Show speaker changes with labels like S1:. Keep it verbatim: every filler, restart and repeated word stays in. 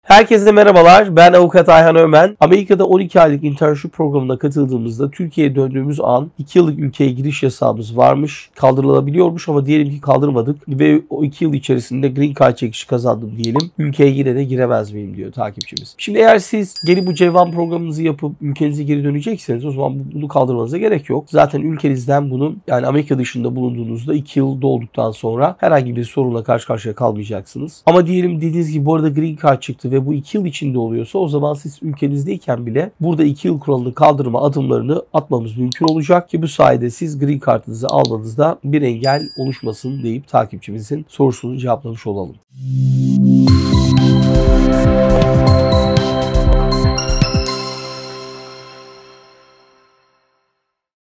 S1: Herkese merhabalar. Ben Avukat Ayhan Ömen. Amerika'da on iki aylık internship programına katıldığımızda Türkiye'ye döndüğümüz an iki yıllık ülkeye giriş yasağımız varmış. Kaldırılabiliyormuş ama diyelim ki kaldırmadık ve o iki yıl içerisinde green card çekişi kazandım diyelim. Ülkeye yine de giremez miyim diyor takipçimiz. Şimdi eğer siz geri bu cevap programınızı yapıp ülkenize geri dönecekseniz o zaman bunu kaldırmanıza gerek yok. Zaten ülkenizden bunun, yani Amerika dışında bulunduğunuzda iki yıl dolduktan sonra herhangi bir sorunla karşı karşıya kalmayacaksınız. Ama diyelim dediğiniz gibi bu arada green card çıktı ve bu iki yıl içinde oluyorsa o zaman siz ülkenizdeyken bile burada iki yıl kuralını kaldırma adımlarını atmamız mümkün olacak ki bu sayede siz green card'ınızı almanızda bir engel oluşmasın deyip takipçimizin sorusunu cevaplamış olalım.